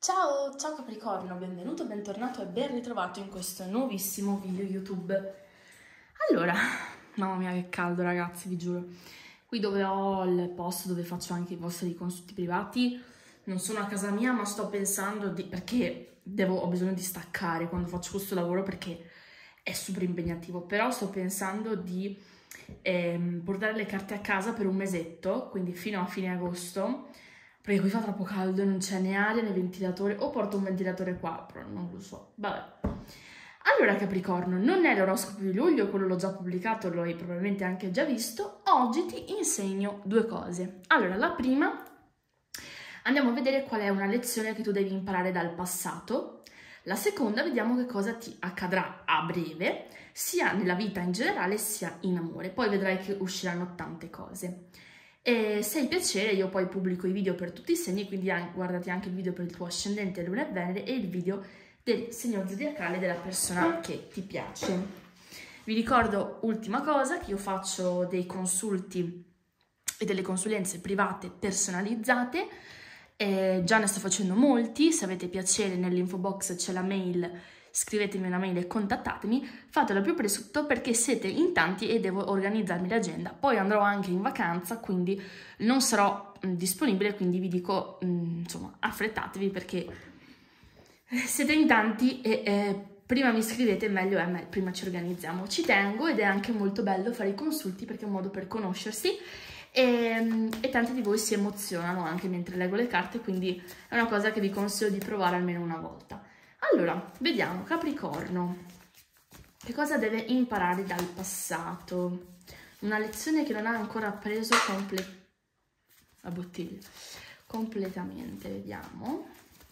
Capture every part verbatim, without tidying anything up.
Ciao, ciao Capricorno, benvenuto, bentornato e ben ritrovato in questo nuovissimo video YouTube. Allora, mamma mia che caldo ragazzi, vi giuro. Qui dove ho il posto dove faccio anche i vostri consulti privati, non sono a casa mia ma sto pensando di... perché devo, ho bisogno di staccare quando faccio questo lavoro perché è super impegnativo, però sto pensando di ehm, portare le carte a casa per un mesetto, quindi fino a fine agosto, perché qui fa troppo caldo e non c'è né aria né ventilatore, o porto un ventilatore qua, però non lo so, vabbè. Allora Capricorno, non è l'oroscopo di luglio, quello l'ho già pubblicato, lo hai probabilmente anche già visto, oggi ti insegno due cose. Allora, la prima, andiamo a vedere qual è una lezione che tu devi imparare dal passato, la seconda vediamo che cosa ti accadrà a breve, sia nella vita in generale sia in amore, poi vedrai che usciranno tante cose. E se hai piacere io poi pubblico i video per tutti i segni, quindi guardati anche il video per il tuo ascendente Luna e Venere e il video del segno zodiacale della persona che ti piace. Vi ricordo, ultima cosa, che io faccio dei consulti e delle consulenze private personalizzate, eh, già ne sto facendo molti, se avete piacere nell'info box c'è la mail, scrivetemi una mail e contattatemi, fatelo più presto perché siete in tanti e devo organizzarmi l'agenda. Poi andrò anche in vacanza, quindi non sarò mh, disponibile, quindi vi dico, mh, insomma, affrettatevi perché siete in tanti e eh, prima mi scrivete meglio è, me prima ci organizziamo. Ci tengo ed è anche molto bello fare i consulti perché è un modo per conoscersi e, e tanti di voi si emozionano anche mentre leggo le carte, quindi è una cosa che vi consiglio di provare almeno una volta. Allora, vediamo, Capricorno, che cosa deve imparare dal passato? Una lezione che non ha ancora preso comple la bottiglia, completamente, vediamo.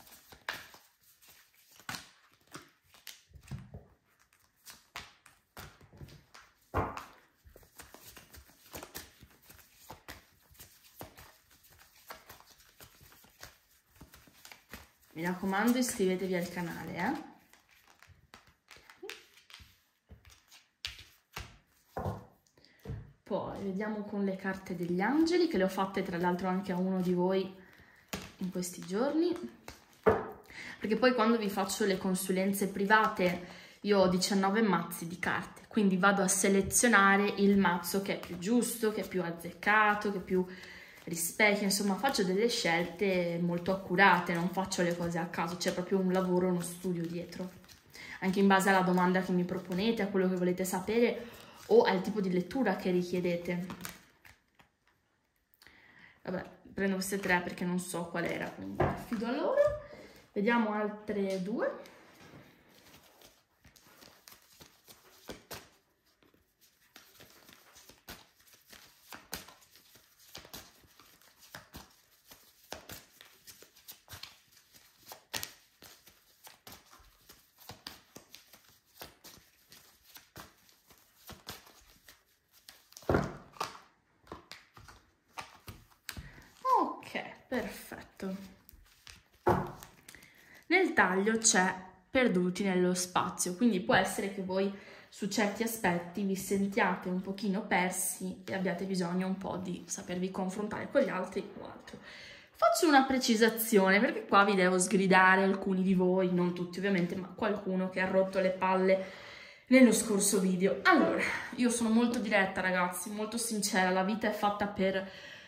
Mi raccomando, iscrivetevi al canale, eh? Poi vediamo con le carte degli angeli, che le ho fatte tra l'altro anche a uno di voi in questi giorni. Perché poi quando vi faccio le consulenze private io ho diciannove mazzi di carte, quindi vado a selezionare il mazzo che è più giusto, che è più azzeccato, che è più rispecchia, insomma faccio delle scelte molto accurate, non faccio le cose a caso, c'è proprio un lavoro, uno studio dietro, anche in base alla domanda che mi proponete, a quello che volete sapere o al tipo di lettura che richiedete. Vabbè, prendo queste tre perché non so qual era, quindi affido a loro. Vediamo altre due. Perfetto. Nel taglio c'è perduti nello spazio, quindi può essere che voi su certi aspetti vi sentiate un pochino persi e abbiate bisogno un po' di sapervi confrontare con gli altri o altro. Faccio una precisazione perché qua vi devo sgridare alcuni di voi, non tutti ovviamente, ma qualcuno che ha rotto le palle nello scorso video. Allora, io sono molto diretta ragazzi, molto sincera, la vita è fatta per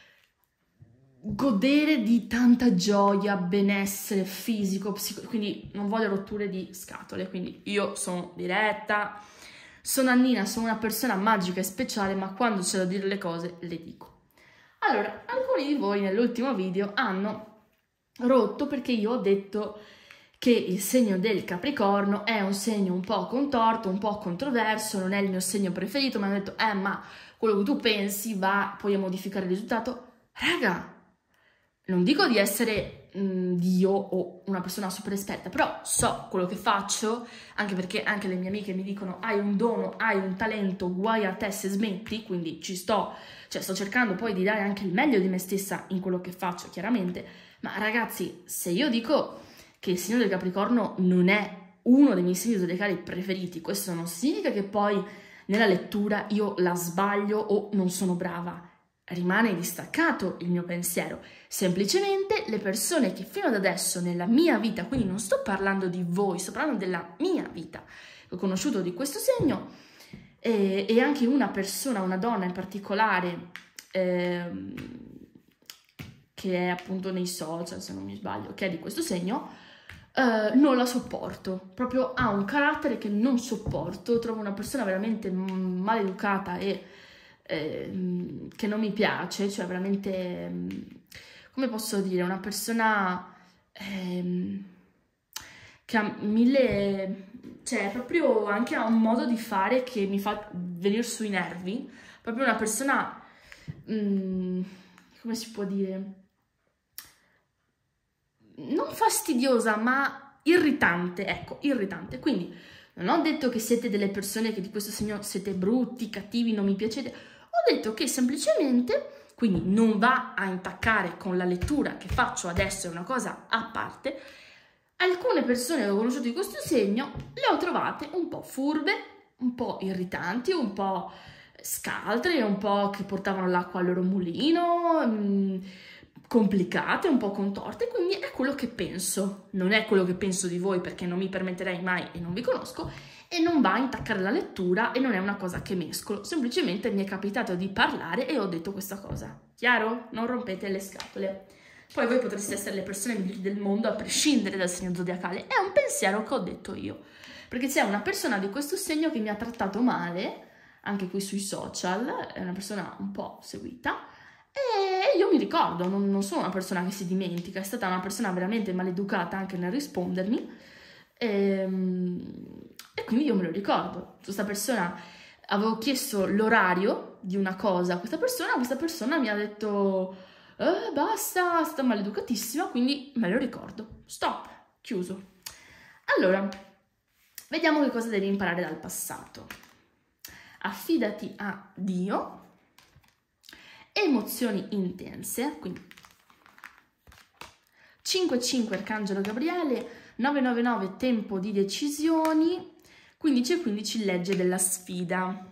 godere di tanta gioia, benessere fisico, psicologico, quindi non voglio rotture di scatole, quindi io sono diretta, sono Annina, sono una persona magica e speciale, ma quando c'è da dire le cose le dico. Allora, alcuni di voi nell'ultimo video hanno rotto perché io ho detto che il segno del Capricorno è un segno un po' contorto, un po' controverso, non è il mio segno preferito, mi hanno detto, eh ma quello che tu pensi va poi a modificare il risultato. Raga, non dico di essere mh, Dio o una persona super esperta, però so quello che faccio, anche perché anche le mie amiche mi dicono hai un dono, hai un talento, guai a te se smetti, quindi ci sto, cioè sto cercando poi di dare anche il meglio di me stessa in quello che faccio, chiaramente, ma ragazzi, se io dico che il segno del Capricorno non è uno dei miei segni zodiacali preferiti, questo non significa che poi nella lettura io la sbaglio o non sono brava. rimane distaccato il mio pensiero. Semplicemente le persone che fino ad adesso nella mia vita, quindi non sto parlando di voi, sto parlando della mia vita, ho conosciuto di questo segno, e, e anche una persona, una donna in particolare, ehm, che è appunto nei social, se non mi sbaglio, che è di questo segno, eh, non la sopporto. Proprio ha un carattere che non sopporto, trovo una persona veramente maleducata e eh, che non mi piace, cioè veramente, come posso dire, una persona eh, che ha mille, cioè proprio anche ha un modo di fare che mi fa venire sui nervi, proprio una persona, mh, come si può dire, non fastidiosa, ma irritante, ecco, irritante. Quindi non ho detto che siete delle persone che di questo segno siete brutti, cattivi, non mi piacete, ho detto che semplicemente, quindi non va a intaccare con la lettura che faccio adesso, è una cosa a parte, alcune persone che ho conosciuto di questo segno le ho trovate un po' furbe, un po' irritanti, un po' scaltre, un po' che portavano l'acqua al loro mulino, mh, complicate, un po' contorte, quindi è quello che penso, non è quello che penso di voi perché non mi permetterei mai e non vi conosco e non va a intaccare la lettura e non è una cosa che mescolo, semplicemente mi è capitato di parlare e ho detto questa cosa, chiaro? Non rompete le scatole. Poi voi potreste essere le persone migliori del mondo a prescindere dal segno zodiacale, è un pensiero che ho detto io, perché c'è una persona di questo segno che mi ha trattato male, anche qui sui social, è una persona un po' seguita, e io mi ricordo, non, non sono una persona che si dimentica, è stata una persona veramente maleducata anche nel rispondermi, e, e quindi io me lo ricordo. Questa persona, avevo chiesto l'orario di una cosa a questa persona, questa persona mi ha detto eh, basta, sta maleducatissima, quindi me lo ricordo. Stop, chiuso. Allora, vediamo che cosa devi imparare dal passato. Affidati a Dio. Emozioni intense, quindi cinque cinque Arcangelo Gabriele, nove nove nove tempo di decisioni, quindici e quindici legge della sfida.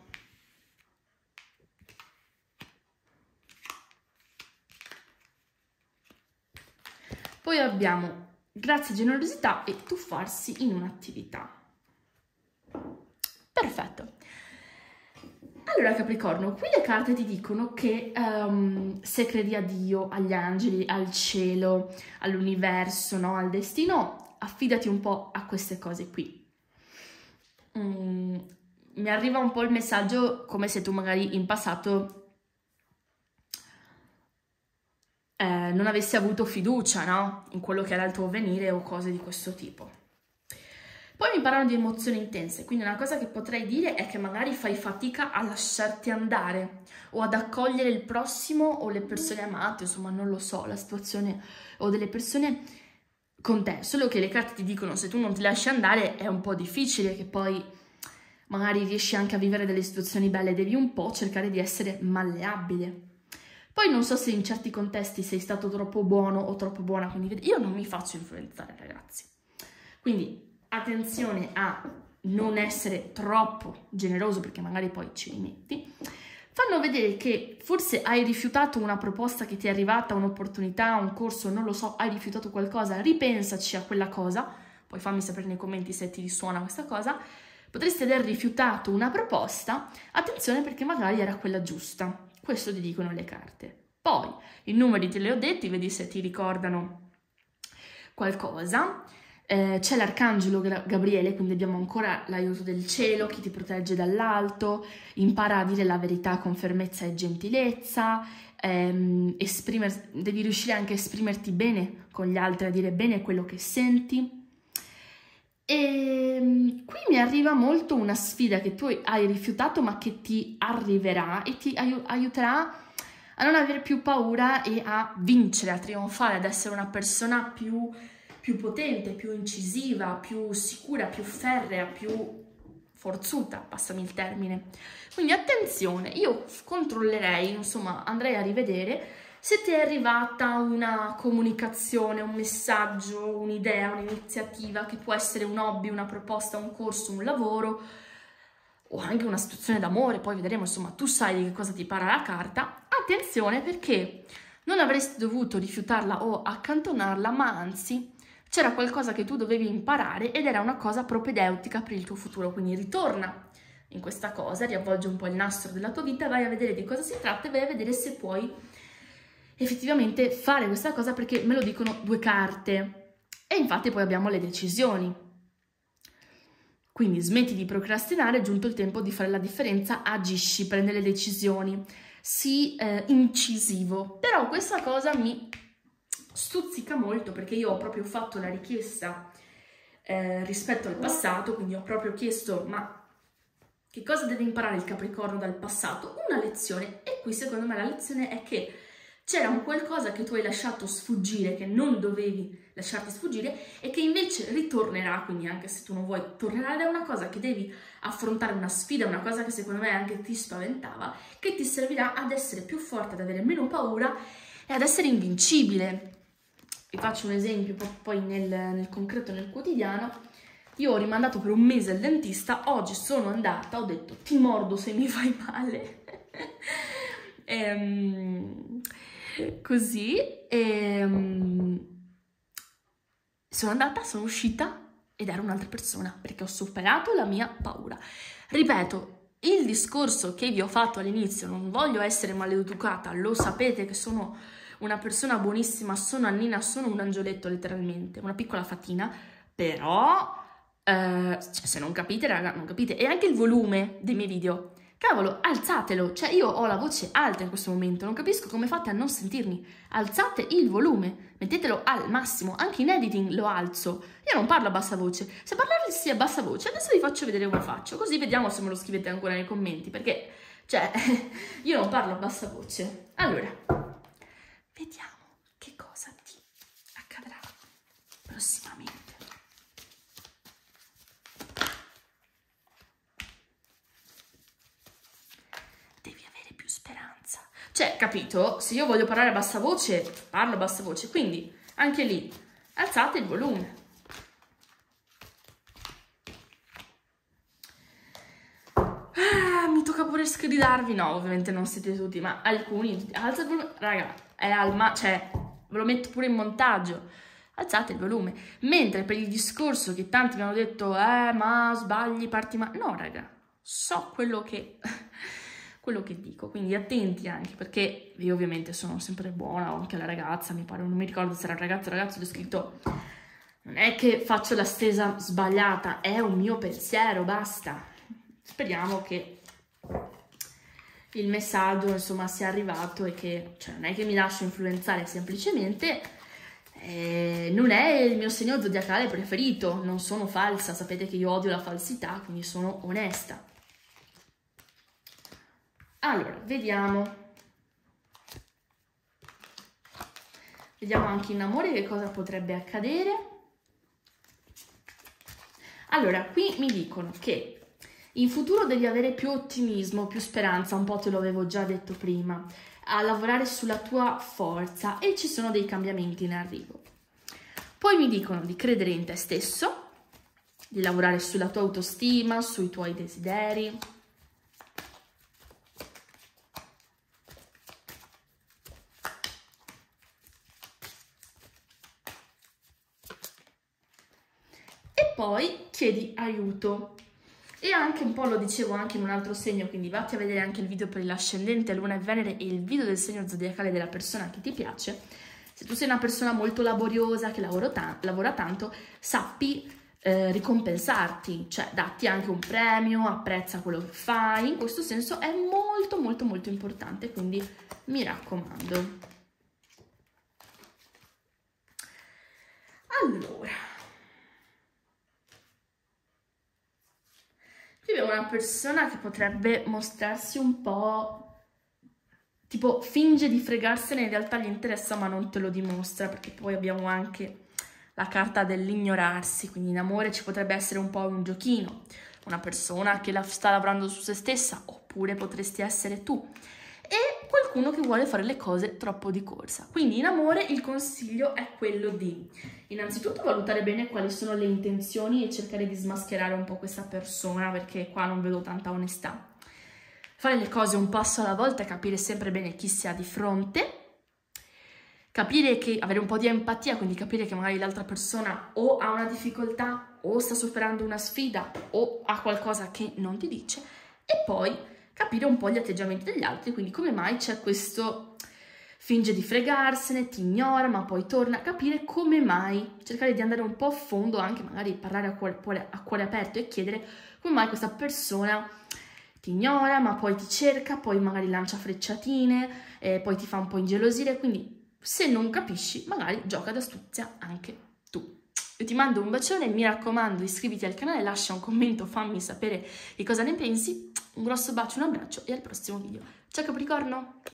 Poi abbiamo grazia e generosità e tuffarsi in un'attività. Perfetto. Allora Capricorno, qui le carte ti dicono che um, se credi a Dio, agli angeli, al cielo, all'universo, no? Al destino, affidati un po' a queste cose qui. Mm, mi arriva un po' il messaggio come se tu magari in passato eh, non avessi avuto fiducia, no? In quello che era il tuo avvenire o cose di questo tipo. Poi mi parlano di emozioni intense, quindi una cosa che potrei dire è che magari fai fatica a lasciarti andare o ad accogliere il prossimo o le persone amate, insomma non lo so, la situazione o delle persone con te, solo che le carte ti dicono se tu non ti lasci andare è un po' difficile che poi magari riesci anche a vivere delle situazioni belle, devi un po' cercare di essere malleabile. Poi non so se in certi contesti sei stato troppo buono o troppo buona, quindi io non mi faccio influenzare ragazzi, quindi attenzione a non essere troppo generoso perché magari poi ci rimetti. Fanno vedere che forse hai rifiutato una proposta che ti è arrivata, un'opportunità, un corso, non lo so, hai rifiutato qualcosa, ripensaci a quella cosa, poi fammi sapere nei commenti se ti risuona questa cosa. Potresti aver rifiutato una proposta, attenzione perché magari era quella giusta, questo ti dicono le carte. Poi i numeri te li ho detti, vedi se ti ricordano qualcosa. Eh, c'è l'Arcangelo Gabriele, quindi abbiamo ancora l'aiuto del cielo, chi ti protegge dall'alto, impara a dire la verità con fermezza e gentilezza, ehm, esprimer, devi riuscire anche a esprimerti bene con gli altri, a dire bene quello che senti. E qui mi arriva molto una sfida che tu hai rifiutato ma che ti arriverà e ti ai aiuterà a non avere più paura e a vincere, a trionfare, ad essere una persona più più potente, più incisiva, più sicura, più ferrea, più forzuta, passami il termine. Quindi attenzione, io controllerei, insomma, andrei a rivedere se ti è arrivata una comunicazione, un messaggio, un'idea, un'iniziativa che può essere un hobby, una proposta, un corso, un lavoro o anche una situazione d'amore, poi vedremo, insomma, tu sai di che cosa ti parla la carta. attenzione perché non avresti dovuto rifiutarla o accantonarla, ma anzi c'era qualcosa che tu dovevi imparare ed era una cosa propedeutica per il tuo futuro, quindi ritorna in questa cosa, riavvolgi un po' il nastro della tua vita, vai a vedere di cosa si tratta e vai a vedere se puoi effettivamente fare questa cosa, perché me lo dicono due carte. E infatti poi abbiamo le decisioni. Quindi smetti di procrastinare, è giunto il tempo di fare la differenza, agisci, prendi le decisioni, sii eh, incisivo. Però questa cosa mi stuzzica molto perché io ho proprio fatto la richiesta eh, rispetto al passato, quindi ho proprio chiesto ma che cosa deve imparare il Capricorno dal passato? Una lezione, e qui secondo me la lezione è che c'era un qualcosa che tu hai lasciato sfuggire, che non dovevi lasciarti sfuggire e che invece ritornerà, quindi anche se tu non vuoi, tornerà, ed è una cosa che devi affrontare, una sfida, una cosa che secondo me anche ti spaventava, che ti servirà ad essere più forte, ad avere meno paura e ad essere invincibile. Vi faccio un esempio poi nel, nel concreto, nel quotidiano. Io ho rimandato per un mese al dentista, oggi sono andata, ho detto ti mordo se mi fai male. ehm, così, ehm, sono andata, sono uscita ed ero un'altra persona perché ho superato la mia paura. Ripeto, il discorso che vi ho fatto all'inizio, non voglio essere maleducata, lo sapete che sono una persona buonissima, sono Annina, sono un angioletto letteralmente, una piccola fatina, però... Uh, cioè, se non capite, raga, non capite. E anche il volume dei miei video, cavolo, alzatelo. Cioè, io ho la voce alta in questo momento, non capisco come fate a non sentirmi. Alzate il volume, mettetelo al massimo. Anche in editing lo alzo. Io non parlo a bassa voce. Se parlare sia a bassa voce, adesso vi faccio vedere come faccio, così vediamo se me lo scrivete ancora nei commenti, perché, cioè, io non parlo a bassa voce. Allora, vediamo che cosa ti accadrà prossimamente. Speranza. Cioè, capito? Se io voglio parlare a bassa voce, parlo a bassa voce. Quindi, anche lì, alzate il volume. Ah, mi tocca pure sgridarvi. No, ovviamente non siete tutti, ma alcuni. Alza il volume. Raga, è al ma... Cioè, ve lo metto pure in montaggio. Alzate il volume. Mentre per il discorso che tanti mi hanno detto, eh, ma sbagli, parti ma... No, raga, so quello che... quello che dico, quindi attenti anche, perché io ovviamente sono sempre buona, o anche la ragazza, mi pare, non mi ricordo se era ragazzo o ragazzo, ho scritto, non è che faccio la stesa sbagliata, è un mio pensiero, basta. Speriamo che il messaggio, insomma, sia arrivato e che, cioè, non è che mi lascio influenzare, semplicemente eh, non è il mio segno zodiacale preferito, non sono falsa, sapete che io odio la falsità, quindi sono onesta. Allora, vediamo. Vediamo anche in amore che cosa potrebbe accadere. Allora, qui mi dicono che in futuro devi avere più ottimismo, più speranza, un po' te lo avevo già detto prima, a lavorare sulla tua forza e ci sono dei cambiamenti in arrivo. Poi mi dicono di credere in te stesso, di lavorare sulla tua autostima, sui tuoi desideri. Poi chiedi aiuto, e anche un po' lo dicevo anche in un altro segno, quindi vatti a vedere anche il video per l'ascendente, Luna e Venere e il video del segno zodiacale della persona che ti piace. Se tu sei una persona molto laboriosa, che lavora, ta lavora tanto, sappi eh, ricompensarti, cioè datti anche un premio, apprezza quello che fai, in questo senso è molto molto molto importante, quindi mi raccomando. Allora, qui abbiamo una persona che potrebbe mostrarsi un po', tipo finge di fregarsene, in realtà gli interessa ma non te lo dimostra, perché poi abbiamo anche la carta dell'ignorarsi, quindi in amore ci potrebbe essere un po' un giochino, una persona che la sta lavorando su se stessa, oppure potresti essere tu, e qualcuno che vuole fare le cose troppo di corsa. Quindi in amore il consiglio è quello di innanzitutto valutare bene quali sono le intenzioni e cercare di smascherare un po' questa persona, perché qua non vedo tanta onestà. fare le cose un passo alla volta e capire sempre bene chi si ha di fronte, capire che, avere un po' di empatia, quindi capire che magari l'altra persona o ha una difficoltà o sta superando una sfida o ha qualcosa che non ti dice, e poi capire un po' gli atteggiamenti degli altri, quindi come mai c'è questo finge di fregarsene, ti ignora ma poi torna, capire come mai, cercare di andare un po' a fondo, anche magari parlare a cuore, a cuore aperto e chiedere come mai questa persona ti ignora ma poi ti cerca, poi magari lancia frecciatine, eh, poi ti fa un po' ingelosire, quindi se non capisci, magari gioca d'astuzia anche tu. Io ti mando un bacione, mi raccomando iscriviti al canale, lascia un commento, fammi sapere che cosa ne pensi. Un grosso bacio, un abbraccio e al prossimo video. Ciao Capricorno!